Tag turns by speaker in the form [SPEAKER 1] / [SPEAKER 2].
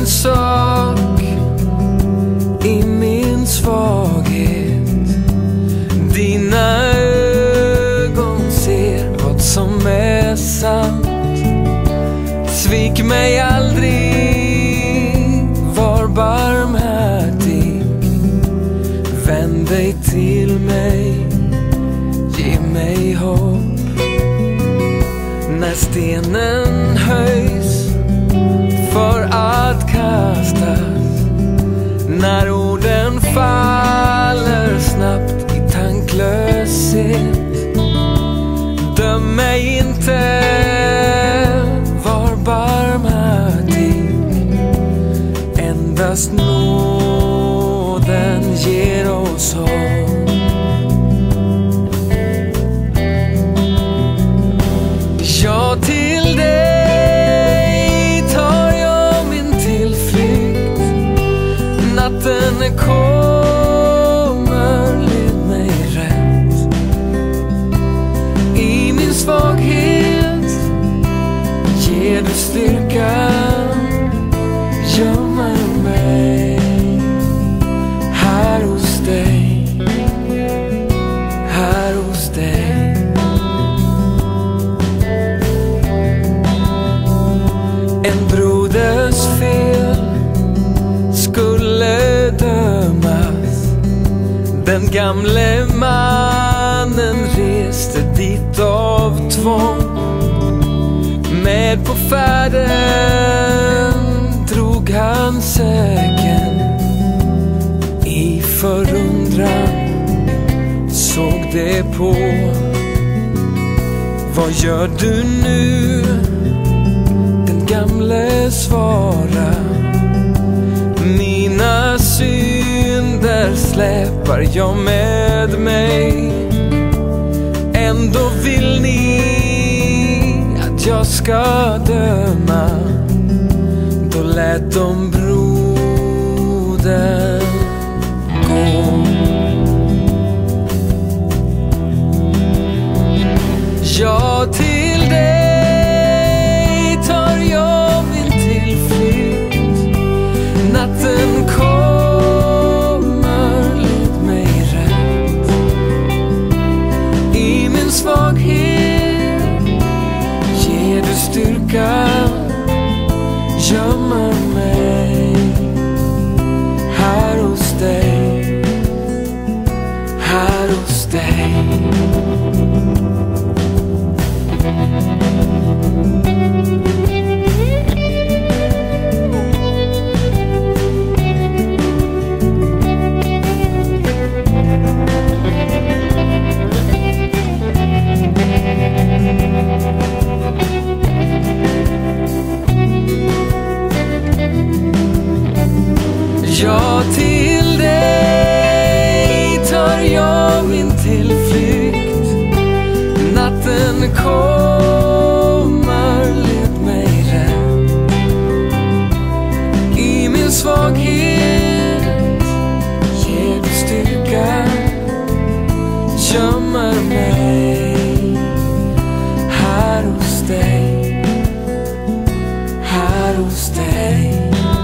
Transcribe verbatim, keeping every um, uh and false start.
[SPEAKER 1] sak i min svaghet. Dina ögon ser vad som är sant. Svik mig aldrig, var barmhärtig. Vänd dig till mig, ge mig hopp. När stenen höjs för att kastas, när orden faller snabbt i tanklöshet. Döm mig inte, var barmhärtig. Endast nåden ger oss hopp. Ja, till dig tar jag min tillflykt. Natten kommer, led mig rätt. I min svaghet ger du styrka. Gömmer mig här hos dig, här hos dig. En broders fel skulle dömas. Den gamle mannen reste dit av tvång. Med på färden drog han säken. I förundran såg det på. Vad gör du nu? Gamle svara. Mina synder släpar jag med mig. Ändå vill ni att jag ska döma. Då lät de brodern gå. Ja, till dig natten kommer, led mig rätt. I min svaghet ger du styrka. Gömmer mig här hos dig, här hos dig. Ja, till dig tar jag min tillflykt. Natten kommer, led mig rätt. I min svaghet ger du styrka. Gömmer mig här hos dig, här hos dig.